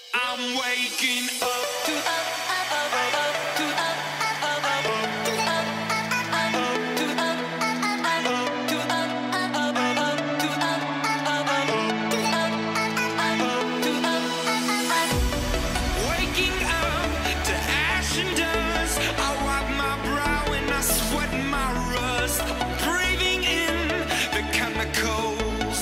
I'm waking up to waking up to ash and dust. I wipe my brow and I sweat my rust. Breathing in the chemicals.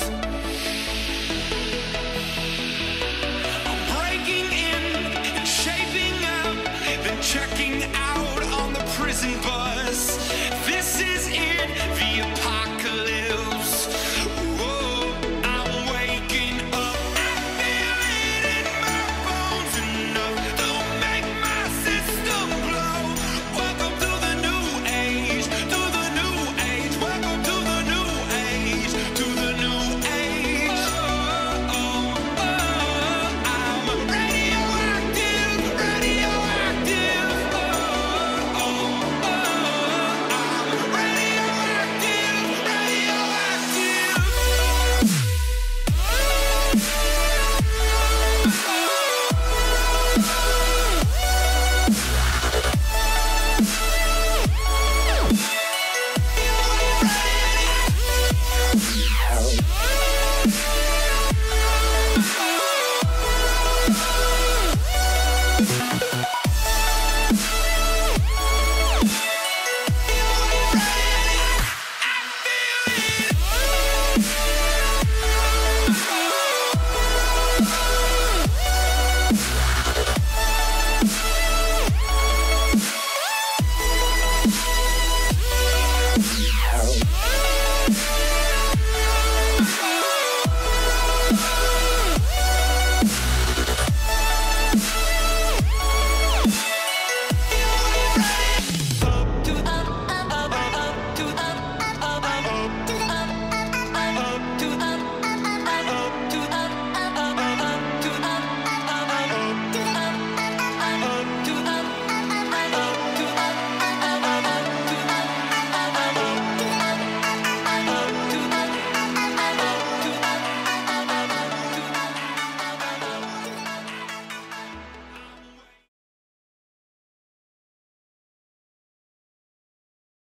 I'm breaking in and shaping up, then checking out on the prison bus.